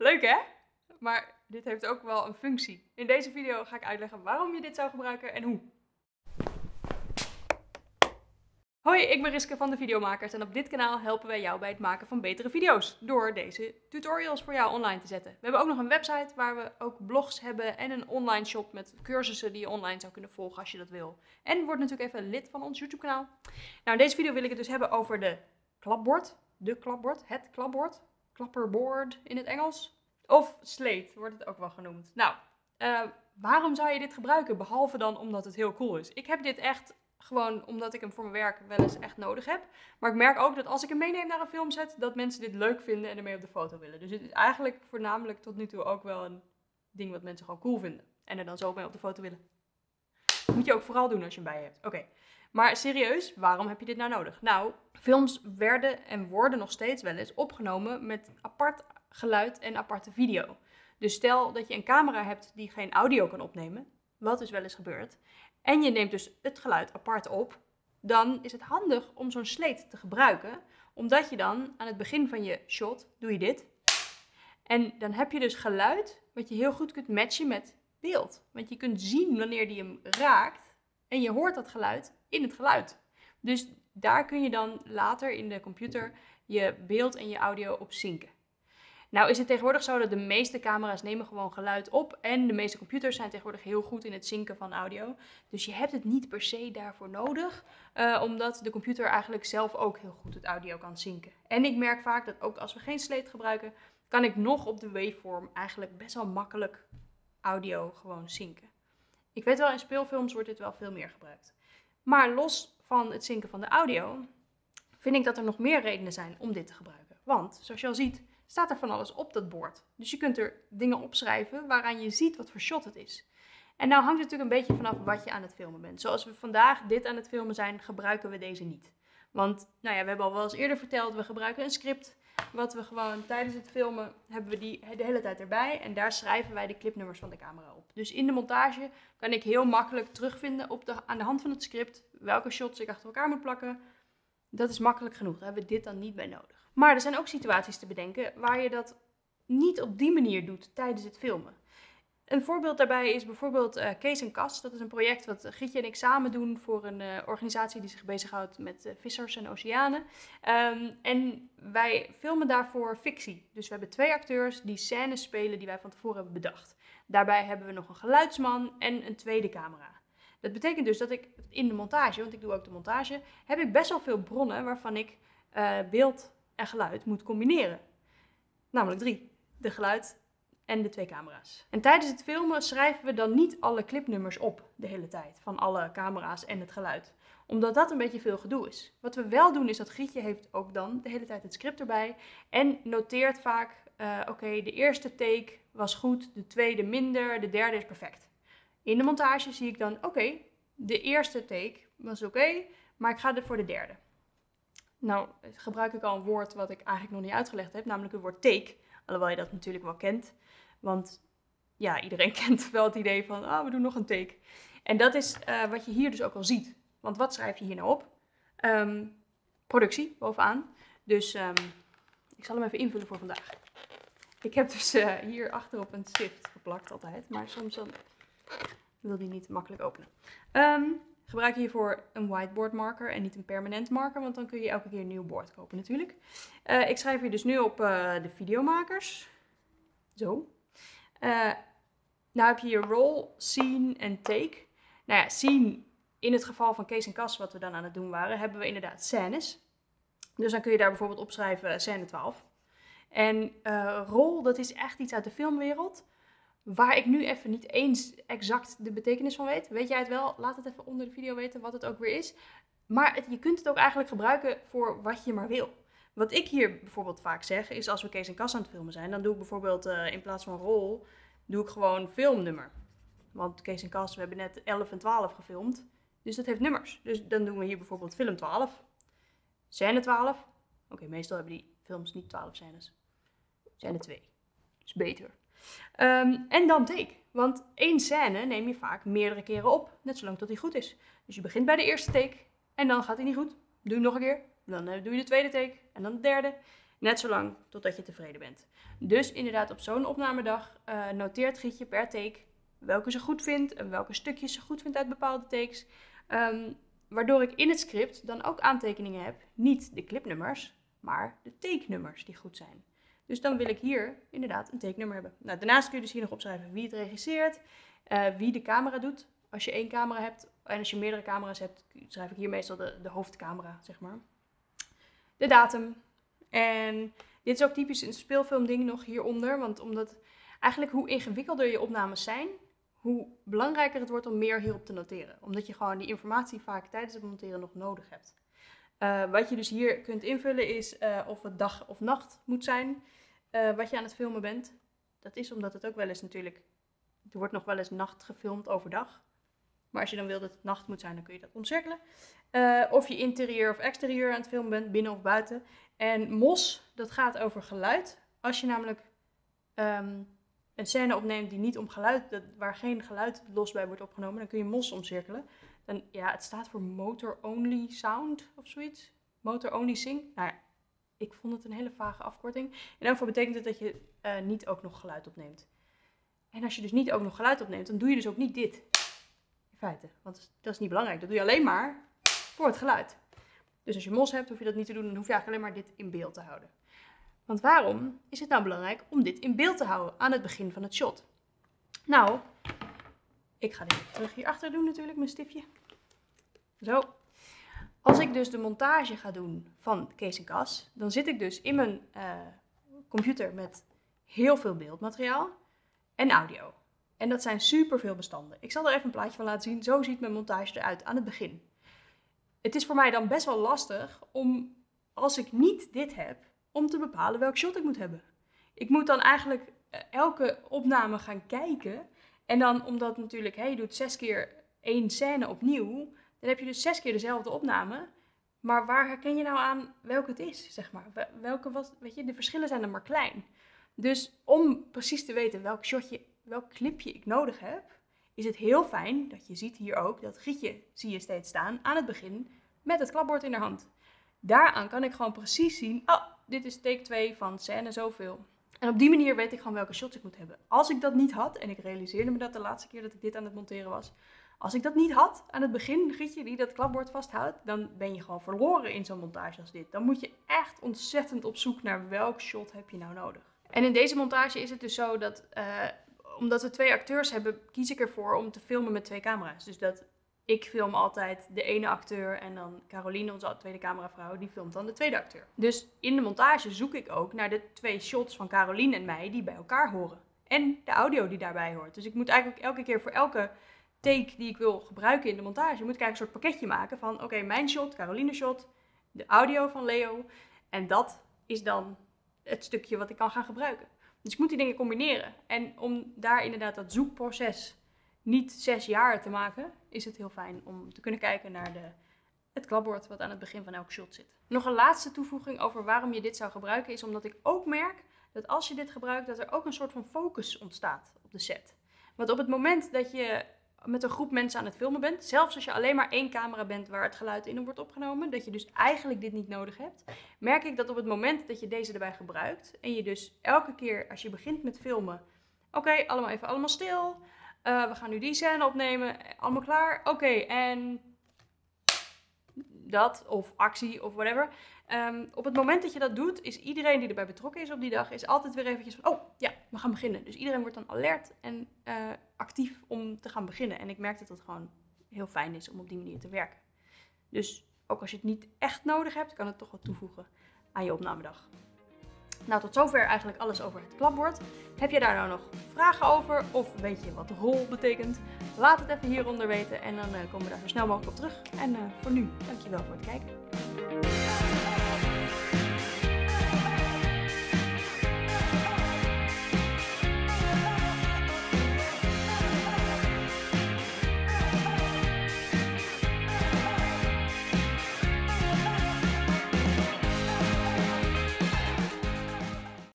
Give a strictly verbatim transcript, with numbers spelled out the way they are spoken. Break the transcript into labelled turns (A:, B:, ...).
A: Leuk hè? Maar dit heeft ook wel een functie. In deze video ga ik uitleggen waarom je dit zou gebruiken en hoe. Hoi, ik ben Riske van de Videomakers en op dit kanaal helpen wij jou bij het maken van betere video's door deze tutorials voor jou online te zetten. We hebben ook nog een website waar we ook blogs hebben en een online shop met cursussen die je online zou kunnen volgen als je dat wil. En word natuurlijk even lid van ons YouTube kanaal. Nou, in deze video wil ik het dus hebben over de klapbord, de klapbord, het klapbord, klapperboard in het Engels. Of slate wordt het ook wel genoemd. Nou, uh, waarom zou je dit gebruiken behalve dan omdat het heel cool is? Ik heb dit echt gewoon omdat ik hem voor mijn werk wel eens echt nodig heb. Maar ik merk ook dat als ik hem meeneem naar een filmset, dat mensen dit leuk vinden en ermee op de foto willen. Dus het is eigenlijk voornamelijk tot nu toe ook wel een ding wat mensen gewoon cool vinden. En er dan zo mee op de foto willen. Dat moet je ook vooral doen als je hem bij je hebt. Oké. Okay. Maar serieus, waarom heb je dit nou nodig? Nou, films werden en worden nog steeds wel eens opgenomen met apart geluid en aparte video. Dus stel dat je een camera hebt die geen audio kan opnemen, wat dus wel eens gebeurt, en je neemt dus het geluid apart op, dan is het handig om zo'n slate te gebruiken, omdat je dan aan het begin van je shot doe je dit. En dan heb je dus geluid wat je heel goed kunt matchen met beeld. Want je kunt zien wanneer die hem raakt en je hoort dat geluid in het geluid. Dus daar kun je dan later in de computer je beeld en je audio op zinken. Nou is het tegenwoordig zo dat de meeste camera's nemen gewoon geluid op en de meeste computers zijn tegenwoordig heel goed in het zinken van audio. Dus je hebt het niet per se daarvoor nodig, uh, omdat de computer eigenlijk zelf ook heel goed het audio kan zinken. En ik merk vaak dat ook als we geen slate gebruiken, kan ik nog op de waveform eigenlijk best wel makkelijk audio gewoon zinken. Ik weet wel, in speelfilms wordt dit wel veel meer gebruikt. Maar los van het zinken van de audio, vind ik dat er nog meer redenen zijn om dit te gebruiken. Want, zoals je al ziet, staat er van alles op dat bord. Dus je kunt er dingen opschrijven waaraan je ziet wat voor shot het is. En nou hangt het natuurlijk een beetje vanaf wat je aan het filmen bent. Zoals we vandaag dit aan het filmen zijn, gebruiken we deze niet. Want, nou ja, we hebben al wel eens eerder verteld, we gebruiken een script. Wat we gewoon tijdens het filmen, hebben we die de hele tijd erbij. En daar schrijven wij de clipnummers van de camera op. Dus in de montage kan ik heel makkelijk terugvinden op de, aan de hand van het script welke shots ik achter elkaar moet plakken. Dat is makkelijk genoeg, daar hebben we dit dan niet bij nodig. Maar er zijn ook situaties te bedenken waar je dat niet op die manier doet tijdens het filmen. Een voorbeeld daarbij is bijvoorbeeld uh, Kees en Kas. Dat is een project wat Gietje en ik samen doen voor een uh, organisatie die zich bezighoudt met uh, vissers en oceanen. Um, en wij filmen daarvoor fictie. Dus we hebben twee acteurs die scènes spelen die wij van tevoren hebben bedacht. Daarbij hebben we nog een geluidsman en een tweede camera. Dat betekent dus dat ik in de montage, want ik doe ook de montage, heb ik best wel veel bronnen waarvan ik uh, beeld en geluid moet combineren. Namelijk drie. De geluid en de twee camera's. En tijdens het filmen schrijven we dan niet alle clipnummers op de hele tijd. Van alle camera's en het geluid. Omdat dat een beetje veel gedoe is. Wat we wel doen is dat Gietje heeft ook dan de hele tijd het script erbij. En noteert vaak, uh, oké, okay, de eerste take was goed, de tweede minder, de derde is perfect. In de montage zie ik dan, oké, okay, de eerste take was oké, okay, maar ik ga er voor de derde. Nou, gebruik ik al een woord wat ik eigenlijk nog niet uitgelegd heb, namelijk het woord take. Alhoewel je dat natuurlijk wel kent. Want ja, iedereen kent wel het idee van, ah, we doen nog een take. En dat is uh, wat je hier dus ook al ziet. Want wat schrijf je hier nou op? Um, productie, bovenaan. Dus um, ik zal hem even invullen voor vandaag. Ik heb dus uh, hier achterop een stift geplakt altijd. Maar soms dan wil die niet makkelijk openen. Um, gebruik hiervoor een whiteboard marker en niet een permanent marker. Want dan kun je elke keer een nieuw bord kopen natuurlijk. Uh, ik schrijf hier dus nu op uh, de videomakers. Zo. Uh, nou heb je hier roll, scene en take. Nou ja, scene, in het geval van Kees en Kas, wat we dan aan het doen waren, hebben we inderdaad scènes. Dus dan kun je daar bijvoorbeeld opschrijven scène twaalf. En uh, roll, dat is echt iets uit de filmwereld, waar ik nu even niet eens exact de betekenis van weet. Weet jij het wel? Laat het even onder de video weten wat het ook weer is. Maar het, je kunt het ook eigenlijk gebruiken voor wat je maar wil. Wat ik hier bijvoorbeeld vaak zeg, is als we Kees en Kas aan het filmen zijn, dan doe ik bijvoorbeeld uh, in plaats van rol, doe ik gewoon filmnummer. Want Kees en Kas, we hebben net elf en twaalf gefilmd, dus dat heeft nummers. Dus dan doen we hier bijvoorbeeld film twaalf, scène twaalf. Oké, okay, meestal hebben die films niet twaalf scènes. Scène twee. Dus beter. Um, en dan take. Want één scène neem je vaak meerdere keren op, net zolang tot die goed is. Dus je begint bij de eerste take en dan gaat hij niet goed. Doe hem nog een keer. Dan uh, doe je de tweede take en dan de derde. Net zolang totdat je tevreden bent. Dus inderdaad op zo'n opnamedag uh, noteert Gietje per take welke ze goed vindt en welke stukjes ze goed vindt uit bepaalde takes. Um, waardoor ik in het script dan ook aantekeningen heb. Niet de clipnummers, maar de take-nummers die goed zijn. Dus dan wil ik hier inderdaad een take-nummer hebben. Nou, daarnaast kun je dus hier nog opschrijven wie het regisseert, uh, wie de camera doet. Als je één camera hebt en als je meerdere camera's hebt, schrijf ik hier meestal de, de hoofdcamera, zeg maar. De datum. En dit is ook typisch een speelfilmding nog hieronder. Want omdat eigenlijk hoe ingewikkelder je opnames zijn, hoe belangrijker het wordt om meer hierop te noteren. Omdat je gewoon die informatie vaak tijdens het monteren nog nodig hebt. Uh, wat je dus hier kunt invullen is uh, of het dag of nacht moet zijn. Uh, wat je aan het filmen bent. Dat is omdat het ook wel eens natuurlijk, er wordt nog wel eens nacht gefilmd overdag. Maar als je dan wil dat het nacht moet zijn, dan kun je dat omcirkelen. Uh, of je interieur of exterieur aan het filmen bent, binnen of buiten. En M O S, dat gaat over geluid. Als je namelijk um, een scène opneemt die niet om geluid, dat, waar geen geluid los bij wordt opgenomen, dan kun je M O S omcirkelen. Dan, ja, het staat voor Motor Only Sound of zoiets. Motor Only Sync. Nou ja, ik vond het een hele vage afkorting. In elk geval betekent het dat je uh, niet ook nog geluid opneemt. En als je dus niet ook nog geluid opneemt, dan doe je dus ook niet dit. In feite. Want dat is niet belangrijk. Dat doe je alleen maar voor het geluid. Dus als je M O S hebt, hoef je dat niet te doen. Dan hoef je eigenlijk alleen maar dit in beeld te houden. Want waarom is het nou belangrijk om dit in beeld te houden aan het begin van het shot? Nou, ik ga dit even terug hierachter doen natuurlijk, mijn stiftje. Zo. Als ik dus de montage ga doen van Kees en Cas, dan zit ik dus in mijn uh, computer met heel veel beeldmateriaal en audio. En dat zijn superveel bestanden. Ik zal er even een plaatje van laten zien. Zo ziet mijn montage eruit aan het begin. Het is voor mij dan best wel lastig om, als ik niet dit heb, om te bepalen welk shot ik moet hebben. Ik moet dan eigenlijk elke opname gaan kijken. En dan, omdat natuurlijk, hè, je doet zes keer één scène opnieuw, dan heb je dus zes keer dezelfde opname. Maar waar herken je nou aan welke het is, zeg maar? Welke, wat, weet je, de verschillen zijn er maar klein. Dus om precies te weten welk shotje, welk clipje ik nodig heb, is het heel fijn dat je ziet hier ook, dat Gietje zie je steeds staan aan het begin met het klapbord in haar hand. Daaraan kan ik gewoon precies zien, oh, dit is take twee van scène zoveel. En op die manier weet ik gewoon welke shots ik moet hebben. Als ik dat niet had, en ik realiseerde me dat de laatste keer dat ik dit aan het monteren was. Als ik dat niet had aan het begin, Gietje die dat klapbord vasthoudt, dan ben je gewoon verloren in zo'n montage als dit. Dan moet je echt ontzettend op zoek naar welk shot heb je nou nodig. En in deze montage is het dus zo dat, uh, omdat we twee acteurs hebben, kies ik ervoor om te filmen met twee camera's. Dus dat ik film altijd de ene acteur en dan Caroline, onze tweede cameravrouw, die filmt dan de tweede acteur. Dus in de montage zoek ik ook naar de twee shots van Caroline en mij die bij elkaar horen. En de audio die daarbij hoort. Dus ik moet eigenlijk elke keer voor elke take die ik wil gebruiken in de montage, moet ik eigenlijk een soort pakketje maken van oké, okay, mijn shot, Caroline shot, de audio van Leo. En dat is dan het stukje wat ik kan gaan gebruiken. Dus ik moet die dingen combineren. En om daar inderdaad dat zoekproces niet zes jaar te maken, is het heel fijn om te kunnen kijken naar de, het klapbord wat aan het begin van elk shot zit. Nog een laatste toevoeging over waarom je dit zou gebruiken, is omdat ik ook merk dat als je dit gebruikt, dat er ook een soort van focus ontstaat op de set. Want op het moment dat je met een groep mensen aan het filmen bent, zelfs als je alleen maar één camera bent waar het geluid in wordt opgenomen, dat je dus eigenlijk dit niet nodig hebt, merk ik dat op het moment dat je deze erbij gebruikt en je dus elke keer als je begint met filmen, oké, okay, allemaal even allemaal stil, uh, we gaan nu die scène opnemen, allemaal klaar, oké, okay, en dat, of actie, of whatever. Um, op het moment dat je dat doet, is iedereen die erbij betrokken is op die dag, is altijd weer eventjes van, oh ja, we gaan beginnen. Dus iedereen wordt dan alert en uh, actief om te gaan beginnen. En ik merk dat het gewoon heel fijn is om op die manier te werken. Dus ook als je het niet echt nodig hebt, kan het toch wat toevoegen aan je opnamedag. Nou, tot zover eigenlijk alles over het klapbord. Heb je daar nou nog vragen over of weet je wat de rol betekent? Laat het even hieronder weten en dan uh, komen we daar zo snel mogelijk op terug. En uh, voor nu, dankjewel voor het kijken.